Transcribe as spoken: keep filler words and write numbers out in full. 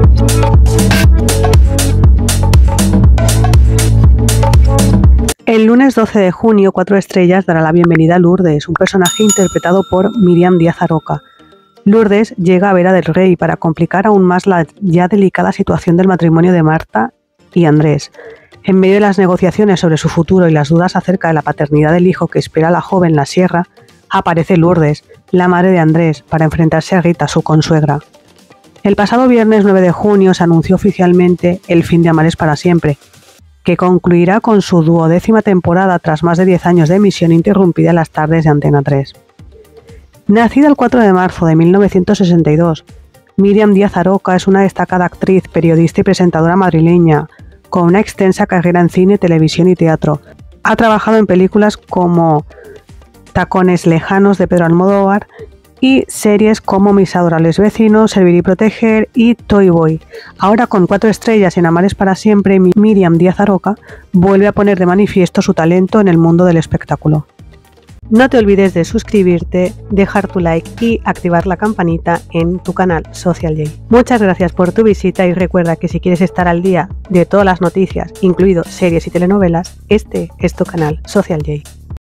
El lunes doce de junio, Cuatro Estrellas dará la bienvenida a Lourdes, un personaje interpretado por Míriam Díaz Aroca. Lourdes llega a Vera del Rey para complicar aún más la ya delicada situación del matrimonio de Marta y Andrés. En medio de las negociaciones sobre su futuro y las dudas acerca de la paternidad del hijo que espera la joven La Sierra, aparece Lourdes, la madre de Andrés, para enfrentarse a Rita, su consuegra. El pasado viernes nueve de junio se anunció oficialmente El fin de amar es para siempre, que concluirá con su duodécima temporada tras más de diez años de emisión interrumpida en las tardes de Antena tres. Nacida el cuatro de marzo de mil novecientos sesenta y dos, Míriam Díaz Aroca es una destacada actriz, periodista y presentadora madrileña, con una extensa carrera en cine, televisión y teatro. Ha trabajado en películas como Tacones lejanos de Pedro Almodóvar y series como Mis adorables vecinos, Servir y proteger y Toy Boy. Ahora con Cuatro Estrellas en Amar es para siempre, Míriam Díaz Aroca vuelve a poner de manifiesto su talento en el mundo del espectáculo. No te olvides de suscribirte, dejar tu like y activar la campanita en tu canal Social J. Muchas gracias por tu visita y recuerda que si quieres estar al día de todas las noticias, incluido series y telenovelas, este es tu canal Social J.